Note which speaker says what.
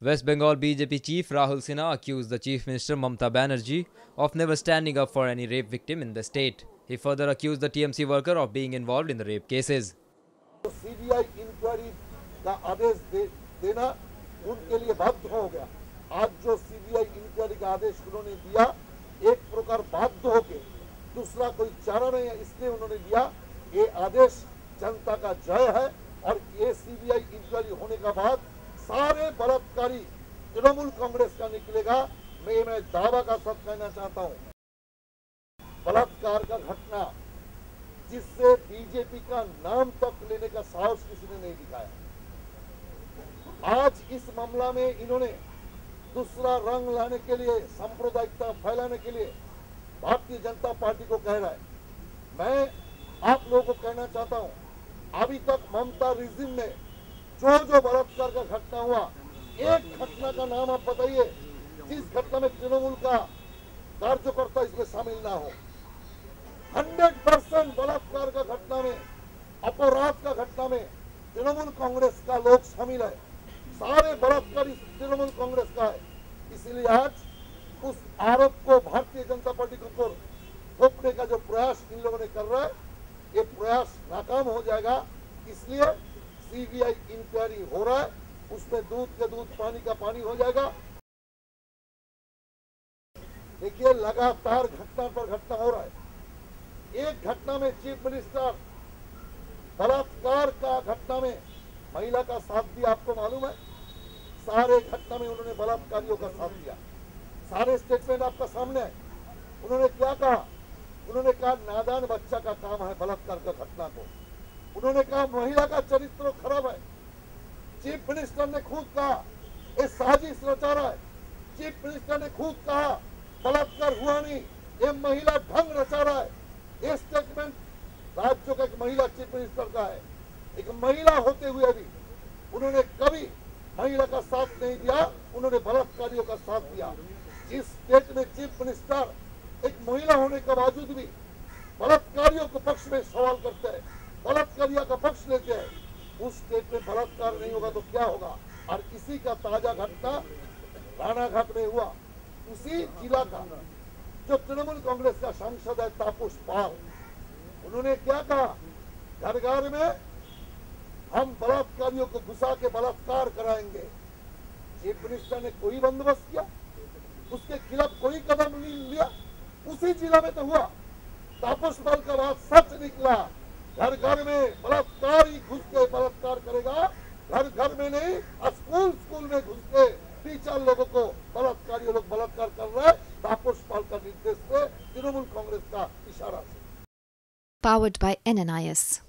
Speaker 1: West Bengal BJP chief Rahul Sinha accused the Chief Minister Mamata Banerjee of never standing up for any rape victim in the state. He further accused the TMC worker of being involved in the rape cases.
Speaker 2: CBI inquiry का आदेश देना उनके लिए बाध्य हो गया। आज जो सीबीआई इंक्वायरी का आदेश उन्होंने दिया, एक प्रकार बाध्य हो के, दूसरा कोई चारा नहीं है, इसलिए उन्होंने दिया। ये आदेश जनता का जय है और ये सीबीआई इंक्वायरी होने के बाद सारे बलात्कारी तृणमूल कांग्रेस का निकलेगा। मैं दावा का साथ कहना चाहता हूँ, बलात्कार का घटना जिससे बीजेपी का नाम तक लेने का साहस किसी ने नहीं दिखाया। आज इस मामला में इन्होंने दूसरा रंग लाने के लिए, सांप्रदायिकता फैलाने के लिए भारतीय जनता पार्टी को कह रहा है। मैं आप लोगों को कहना चाहता हूं, अभी तक ममता रिजिम में जो बलात्कार का घटना हुआ, एक घटना का नाम आप बताइए जिस घटना में तृणमूल का कार्यकर्ता इसमें शामिल ना हो। 100% बलात्कार का घटना में, अपराध का घटना में तृणमूल कांग्रेस का लोग शामिल है। सारे बलात्कारी तृणमूल कांग्रेस का है। इसलिए आज उस आरोप को भारतीय जनता पार्टी के ऊपर थोपने का जो प्रयास इन लोगों ने कर रहा है, ये प्रयास नाकाम हो जाएगा। इसलिए सीबीआई इंक्वायरी हो रहा है, उसमें दूध के दूध, पानी का पानी हो जाएगा। देखिए, लगातार घटना पर घटना हो रहा है। एक घटना में चीफ मिनिस्टर बलात्कार का घटना में महिला का साथ दिया, आपको मालूम है। सारे घटना में उन्होंने बलात्कारियों का साथ दिया। सारे स्टेटमेंट आपका सामने है। उन्होंने क्या कहा? उन्होंने कहा नादान बच्चा का काम है बलात्कार का घटना को। उन्होंने कहा महिला का चरित्र खराब है। चीफ मिनिस्टर ने खुद कहा ये साजिश रचा रहा है। चीफ मिनिस्टर ने खुद कहा बलात्कार हुआ नहीं, ये महिला ढंग रचा रहा है। ये स्टेटमेंट राज्य का एक महिला चीफ मिनिस्टर का है। एक महिला होते हुए भी उन्होंने कभी महिला का साथ नहीं दिया, उन्होंने बलात्कारियों का साथ दिया। जिस स्टेट में चीफ मिनिस्टर एक महिला होने के बावजूद भी बलात्कारियों के पक्ष में सवाल करते हैं, बलात्कारियों का पक्ष लेते हैं, उस स्टेट में बलात्कार नहीं होगा तो क्या होगा? और इसी का ताजा घटना रानाघाट में हुआ। उसी जिला का जो तृणमूल कांग्रेस का सांसद है तापस पाल, उन्होंने क्या कहा? घर घर में हम बलात्कारियों को घुसा के बलात्कार कराएंगे। चीफ मिनिस्टर ने कोई बंदोबस्त किया? उसके खिलाफ कोई कदम नहीं लिया? उसी जिला में तो हुआ। तापस पाल का बात सच निकला। घर घर में बलात्कार ही घुस के बलात्कार करेगा, घर घर में नहीं, स्कूल स्कूल में घुस के टीचर लोगों को बलात्कारी लोग बलात्कार कर रहे हैं। तापस पाल का निर्देश से, तृणमूल कांग्रेस का इशारा से।
Speaker 3: Powered by NNIS.